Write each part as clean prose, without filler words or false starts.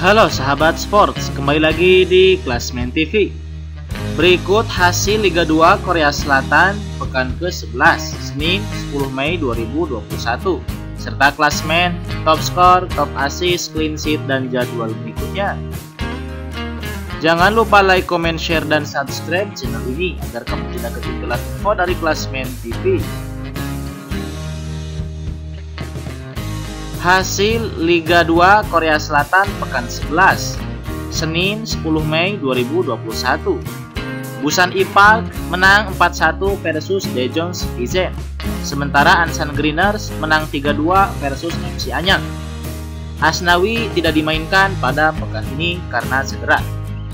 Halo sahabat sports, kembali lagi di Klasmen TV. Berikut hasil Liga 2 Korea Selatan pekan ke-11, Senin 10 Mei 2021, serta klasmen, top skor, top assist, clean sheet, dan jadwal berikutnya. Jangan lupa like, comment, share, dan subscribe channel ini agar kamu tidak ketinggalan info dari Klasmen TV. Hasil Liga 2 Korea Selatan pekan 11, Senin 10 Mei 2021. Busan Ipark menang 4-1 versus Daejeon Citizen. Sementara Ansan Greeners menang 3-2 versus FC Anyang. Asnawi tidak dimainkan pada pekan ini karena cedera.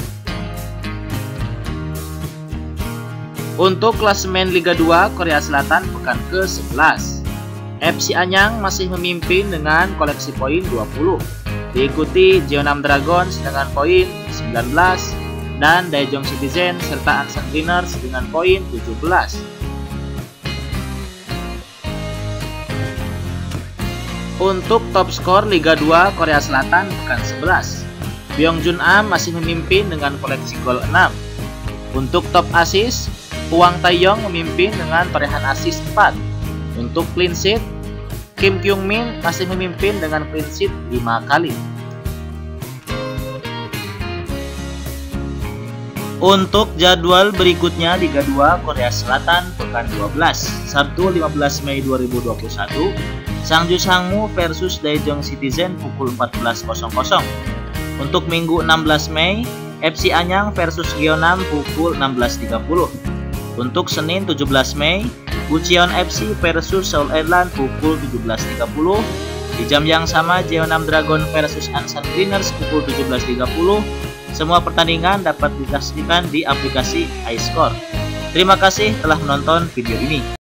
Untuk klasemen Liga 2 Korea Selatan pekan ke-11, FC Anyang masih memimpin dengan koleksi poin 20, diikuti Jeonnam Dragons dengan poin 19 dan Daejeon Citizen serta Ansan Greeners dengan poin 17. Untuk top skor Liga 2 Korea Selatan pekan 11, Byongjun Am masih memimpin dengan koleksi gol 6. Untuk top assist, Hwang Tae-yong memimpin dengan torehan assist 4. Untuk clean sheet, Kim Kyung-min masih memimpin dengan clean sheet 5 kali. Untuk jadwal berikutnya Liga 2 Korea Selatan pekan 12, Sabtu 15 Mei 2021, Sangju Sangmu versus Daejeon Citizen pukul 14.00. Untuk Minggu 16 Mei, FC Anyang versus Gyeonam pukul 16.30. Untuk Senin 17 Mei, Ucheon FC versus Seoul Airlines pukul 17.30. Di jam yang sama, Jeonnam Dragon versus Ansan Greeners pukul 17.30. Semua pertandingan dapat disaksikan di aplikasi iScore. Terima kasih telah menonton video ini.